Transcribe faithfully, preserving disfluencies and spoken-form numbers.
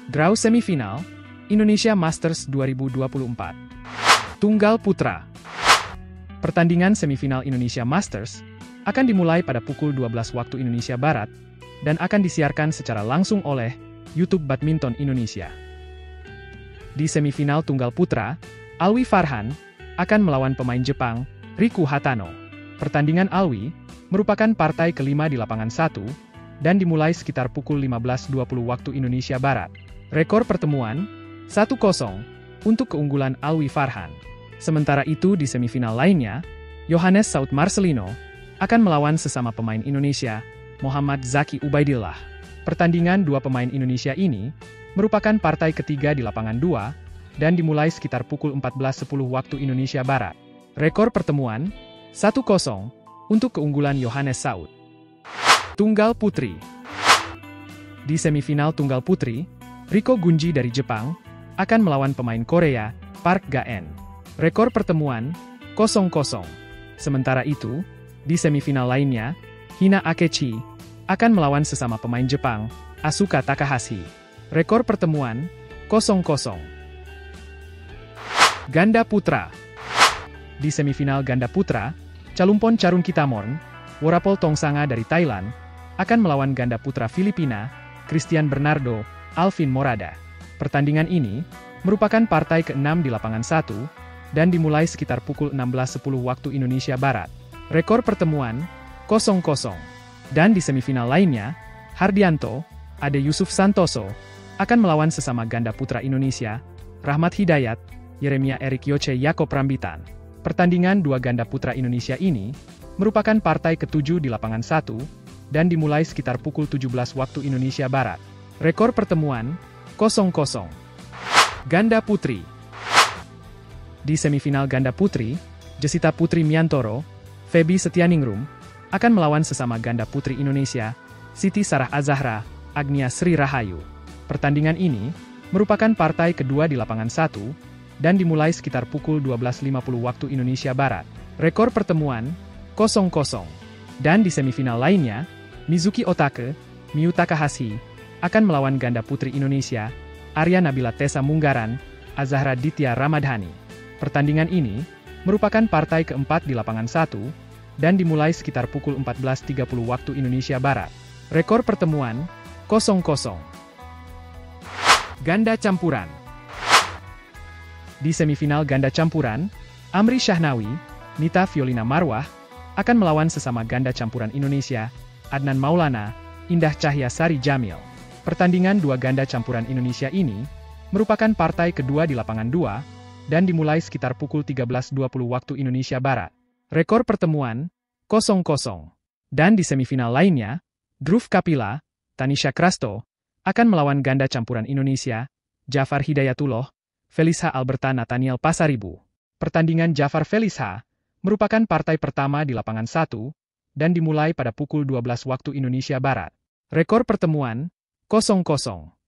Draw semifinal, Indonesia Masters dua ribu dua puluh empat. Tunggal Putra. Pertandingan semifinal Indonesia Masters akan dimulai pada pukul dua belas waktu Indonesia Barat dan akan disiarkan secara langsung oleh YouTube Badminton Indonesia. Di semifinal Tunggal Putra, Alwi Farhan akan melawan pemain Jepang, Riku Hatano. Pertandingan Alwi merupakan partai kelima di lapangan satu dan dimulai sekitar pukul lima belas dua puluh waktu Indonesia Barat. Rekor pertemuan satu kosong untuk keunggulan Alwi Farhan. Sementara itu di semifinal lainnya, Yohannes Saud Marcelino akan melawan sesama pemain Indonesia, Muhammad Zaki Ubaidillah. Pertandingan dua pemain Indonesia ini merupakan partai ketiga di lapangan dua dan dimulai sekitar pukul empat belas sepuluh waktu Indonesia Barat. Rekor pertemuan satu kosong untuk keunggulan Yohannes Saud. Tunggal Putri. Di semifinal Tunggal Putri, Riko Gunji dari Jepang akan melawan pemain Korea, Park Ga-en. Rekor pertemuan kosong kosong. Sementara itu, di semifinal lainnya, Hina Akechi akan melawan sesama pemain Jepang, Asuka Takahashi. Rekor pertemuan kosong kosong. Ganda Putra. Di semifinal Ganda Putra, Chalumpon Charungkitamorn, Worapol Tongsanga dari Thailand, akan melawan ganda putra Filipina, Christian Bernardo, Alvin Morada. Pertandingan ini merupakan partai keenam di lapangan satu dan dimulai sekitar pukul enam belas sepuluh waktu Indonesia Barat. Rekor pertemuan kosong kosong. Dan di semifinal lainnya, Hardianto, Ade Yusuf Santoso, akan melawan sesama ganda putra Indonesia, Rahmat Hidayat, Yeremia Erik Yoce Yakob Rambitan. Pertandingan dua ganda putra Indonesia ini merupakan partai ketujuh di lapangan satu dan dimulai sekitar pukul tujuh belas waktu Indonesia Barat. Rekor pertemuan kosong kosong. Ganda Putri. Di semifinal Ganda Putri, Jesita Putri Miantoro, Feby Setianingrum, akan melawan sesama ganda putri Indonesia, Siti Sarah Azahra, Agnia Sri Rahayu. Pertandingan ini merupakan partai kedua di lapangan satu dan dimulai sekitar pukul dua belas lima puluh waktu Indonesia Barat. Rekor pertemuan kosong kosong. Dan di semifinal lainnya, Mizuki Otake, Miyu Takahashi, akan melawan ganda putri Indonesia, Arya Nabila Tessa Munggaran, Azahra Ditya Ramadhani. Pertandingan ini merupakan partai keempat di lapangan satu dan dimulai sekitar pukul empat belas tiga puluh waktu Indonesia Barat. Rekor pertemuan kosong kosong. Ganda Campuran. Di semifinal Ganda Campuran, Amri Syahnawi, Nita Violina Marwah, akan melawan sesama ganda campuran Indonesia, Adnan Maulana, Indah Cahya Sari Jamil. Pertandingan dua ganda campuran Indonesia ini merupakan partai kedua di lapangan dua dan dimulai sekitar pukul tiga belas dua puluh waktu Indonesia Barat. Rekor pertemuan kosong kosong. Dan di semifinal lainnya, Dhruv Kapila, Tanisha Krasto, akan melawan ganda campuran Indonesia, Jafar Hidayatullah, Felisha Alberta Nathaniel Pasaribu. Pertandingan Jafar Felisha merupakan partai pertama di lapangan satu dan dimulai pada pukul dua belas waktu Indonesia Barat. Rekor pertemuan kosong kosong.